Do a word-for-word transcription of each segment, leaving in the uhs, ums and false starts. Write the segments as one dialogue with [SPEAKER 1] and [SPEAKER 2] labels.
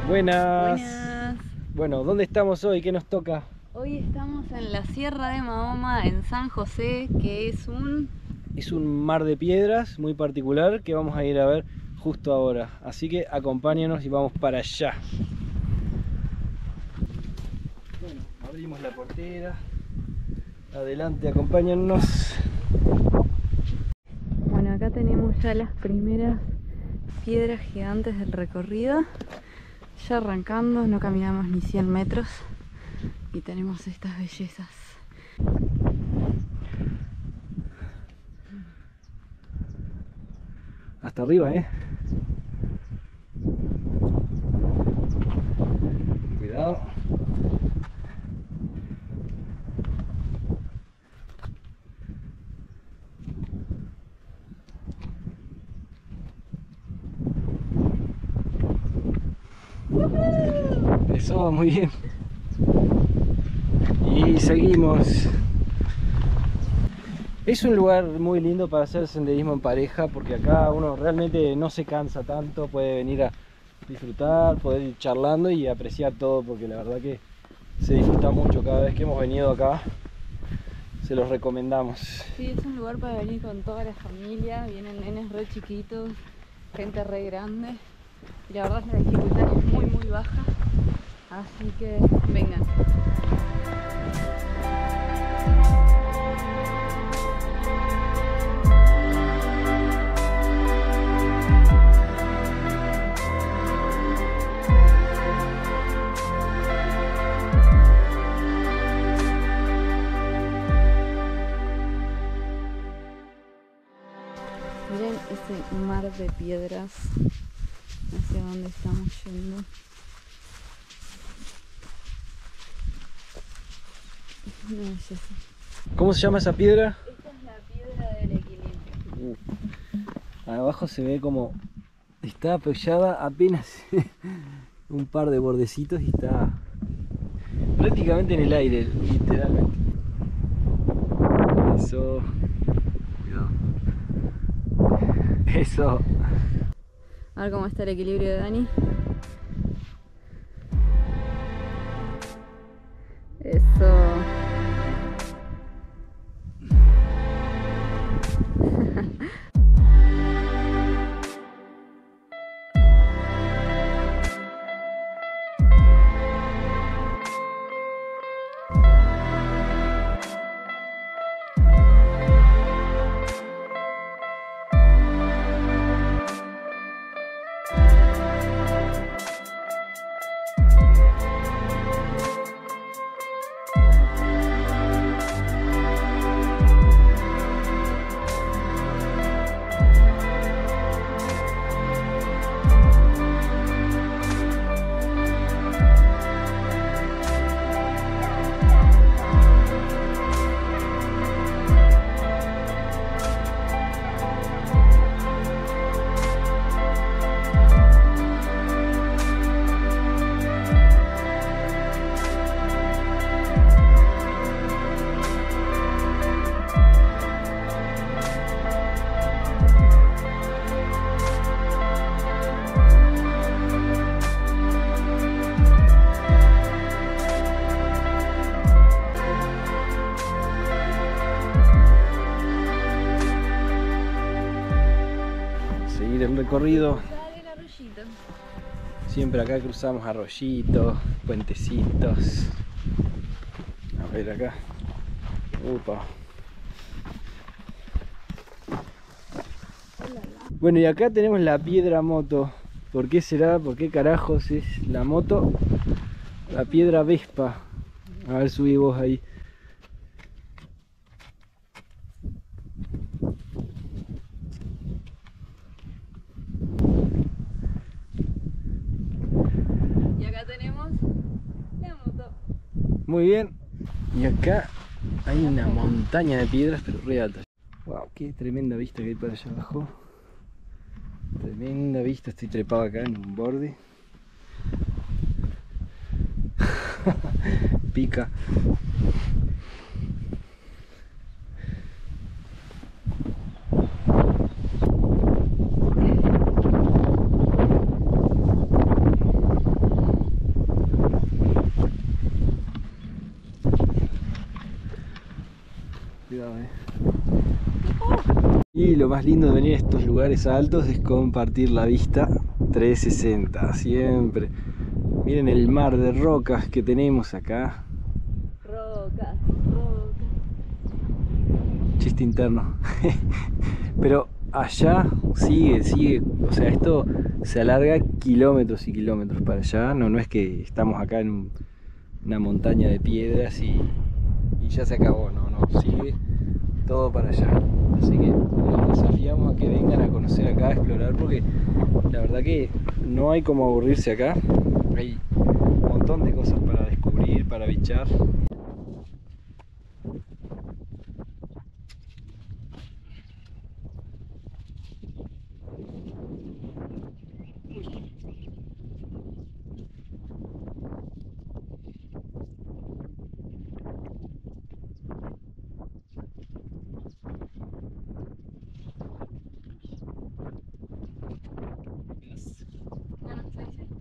[SPEAKER 1] Buenas.
[SPEAKER 2] Buenas.
[SPEAKER 1] Bueno, ¿dónde estamos hoy? ¿Qué nos toca?
[SPEAKER 2] Hoy estamos en la Sierra de Mahoma, en San José, que es un...
[SPEAKER 1] Es un mar de piedras muy particular que vamos a ir a ver justo ahora. Así que acompáñanos y vamos para allá. Bueno, abrimos la portera. Adelante, acompáñennos.
[SPEAKER 2] Bueno, acá tenemos ya las primeras piedras gigantes del recorrido. Ya arrancando, no caminamos ni cien metros y tenemos estas bellezas.
[SPEAKER 1] Hasta arriba, ¿eh? Cuidado. Eso, muy bien. Y seguimos. Es un lugar muy lindo para hacer senderismo en pareja, porque acá uno realmente no se cansa tanto, puede venir a disfrutar, poder ir charlando y apreciar todo, porque la verdad que se disfruta mucho cada vez que hemos venido acá. Se los recomendamos.
[SPEAKER 2] Sí, es un lugar para venir con toda la familia, vienen nenes re chiquitos, gente re grande. Y la verdad es que la dificultad es muy muy baja, así que vengan. Miren ese mar de piedras hacia donde estamos yendo. Es una belleza.
[SPEAKER 1] ¿Cómo se llama esa piedra?
[SPEAKER 2] Esta es la piedra del equilibrio.
[SPEAKER 1] Uh, abajo se ve como está apoyada apenas un par de bordecitos y está prácticamente en el aire, literalmente. Eso. Cuidado. Eso.
[SPEAKER 2] A ver cómo está el equilibrio de Dani. Eso.
[SPEAKER 1] Seguir el recorrido. Siempre acá cruzamos arroyitos, puentecitos. A ver acá. Upa. Bueno, y acá tenemos la piedra moto. ¿Por qué será? ¿Por qué carajos es la moto? La piedra Vespa. A ver, subí vos ahí.
[SPEAKER 2] Y acá tenemos la moto.
[SPEAKER 1] Muy bien. Y acá hay una montaña de piedras, pero re altas. Wow, qué tremenda vista que hay para allá abajo. Tremenda vista, estoy trepado acá en un borde. Pica. Sí, lo más lindo de venir a estos lugares altos es compartir la vista trescientos sesenta, siempre. Miren el mar de rocas que tenemos acá.
[SPEAKER 2] Rocas, rocas.
[SPEAKER 1] Chiste interno. Pero allá sigue, sigue, o sea, esto se alarga kilómetros y kilómetros para allá. No, no es que estamos acá en un, una montaña de piedras y, y ya se acabó, no, no, sigue todo para allá. Así que los desafiamos a que vengan a conocer acá, a explorar, porque la verdad que no hay como aburrirse acá. Hay un montón de cosas para descubrir, para bichar.
[SPEAKER 2] No, no, sí, sí.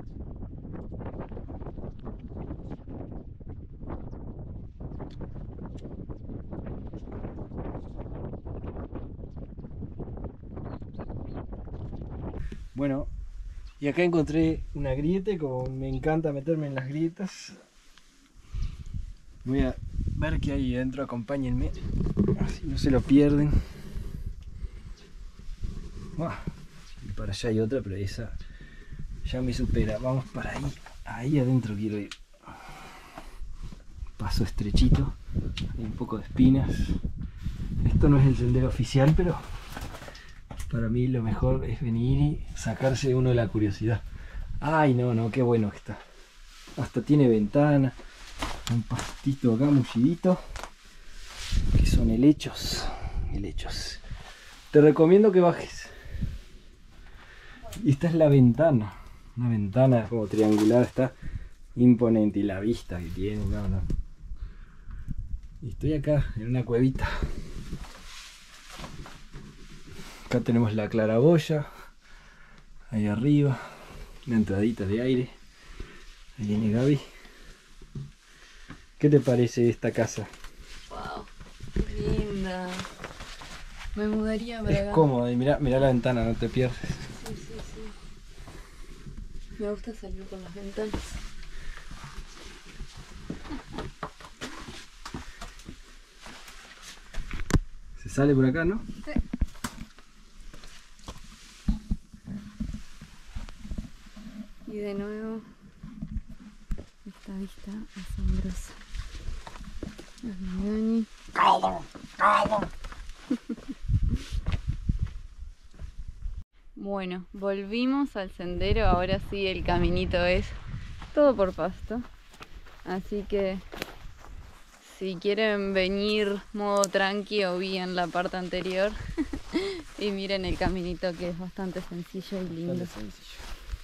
[SPEAKER 1] Bueno, y acá encontré una grieta, y como me encanta meterme en las grietas, voy a ver qué hay adentro, acompáñenme, así no se lo pierden. Uah, y para allá hay otra, pero esa ya me supera. Vamos para ahí, ahí adentro quiero ir. Paso estrechito, hay un poco de espinas. Esto no es el sendero oficial, pero para mí lo mejor es venir y sacarse uno de la curiosidad. Ay, no, no, qué bueno que está. Hasta tiene ventana, un pastito acá mullidito, que son helechos, helechos. Te recomiendo que bajes. Y esta es la ventana, una ventana como triangular, está imponente, y la vista que tiene, no, no. Y estoy acá en una cuevita. Acá tenemos la claraboya, ahí arriba, una entradita de aire. Ahí viene Gaby. ¿Qué te parece esta casa?
[SPEAKER 2] Wow, qué linda. Me mudaría para
[SPEAKER 1] Es
[SPEAKER 2] acá.
[SPEAKER 1] cómoda, y mirá, mirá la ventana, no te pierdes.
[SPEAKER 2] Sí, sí, sí. Me gusta salir por las ventanas.
[SPEAKER 1] Se sale por acá, ¿no?
[SPEAKER 2] Sí. Y de nuevo, esta vista asombrosa. Ay, Dani. Bueno, volvimos al sendero. Ahora sí el caminito es todo por pasto. Así que si quieren venir modo tranqui o bien la parte anterior y miren el caminito, que es bastante sencillo y lindo.
[SPEAKER 1] Bastante sencillo.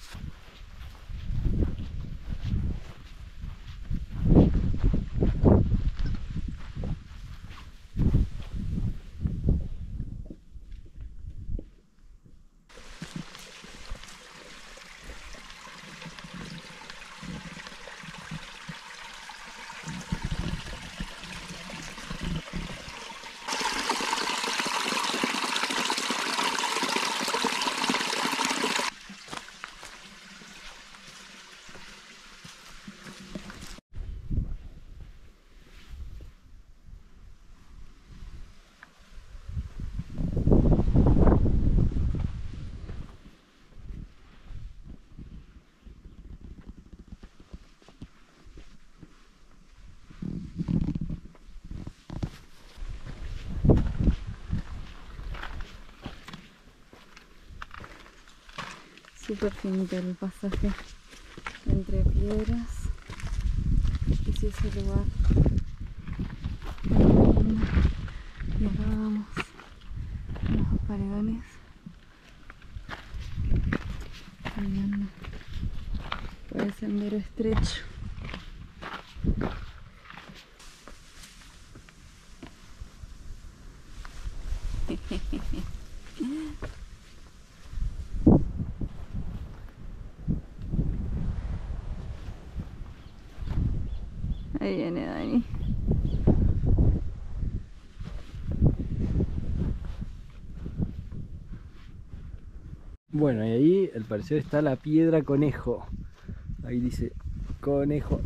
[SPEAKER 2] Súper finito el pasaje entre piedras. Y si ese lugar muy lindo. Y acá vamos unos paredones caminando por el sendero estrecho. Ahí viene Dani.
[SPEAKER 1] Bueno, y ahí al parecer está la piedra conejo. Ahí dice conejo.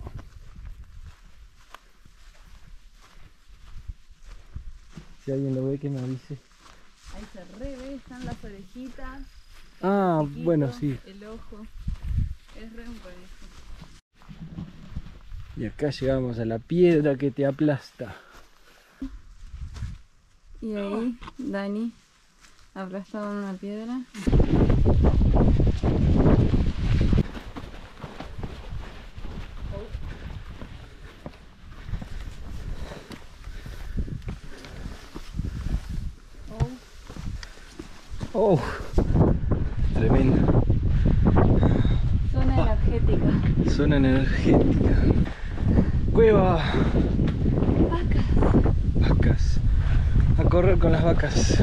[SPEAKER 1] Si alguien lo ve, que me avise.
[SPEAKER 2] Ahí se re ve, están las orejitas.
[SPEAKER 1] Ah,
[SPEAKER 2] chiquito,
[SPEAKER 1] bueno, sí.
[SPEAKER 2] El ojo. Es re un conejo.
[SPEAKER 1] Y acá llegamos a la piedra que te aplasta.
[SPEAKER 2] Y ahí, Dani, aplastado en una piedra.
[SPEAKER 1] Oh, tremendo.
[SPEAKER 2] Zona energética.
[SPEAKER 1] Zona energética. Cueva.
[SPEAKER 2] Vacas.
[SPEAKER 1] Vacas. A correr con las vacas.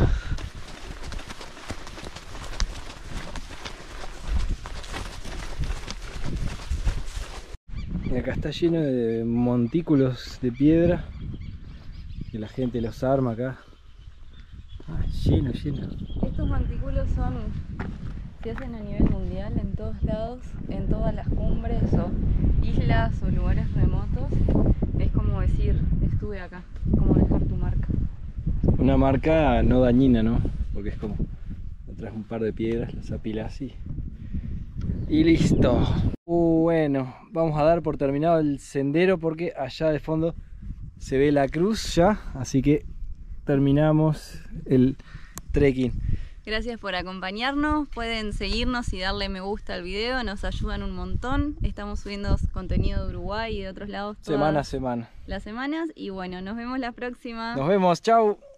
[SPEAKER 1] Y acá está lleno de montículos de piedra. Que la gente los arma acá. Ah, lleno, lleno.
[SPEAKER 2] Estos montículos son, se hacen a nivel mundial, en todos lados, en todas las cumbres o islas o lugares remotos. Es como decir, estuve acá, como dejar tu marca.
[SPEAKER 1] Una marca no dañina, ¿no? Porque es como, traes un par de piedras, las apilas y, y listo. Uh, bueno, vamos a dar por terminado el sendero porque allá de fondo se ve la cruz ya, así que terminamos el trekking.
[SPEAKER 2] Gracias por acompañarnos, pueden seguirnos y darle me gusta al video, nos ayudan un montón. Estamos subiendo contenido de Uruguay y de otros lados todas
[SPEAKER 1] Semana a semana.
[SPEAKER 2] las semanas y bueno, nos vemos la próxima.
[SPEAKER 1] Nos vemos, chau.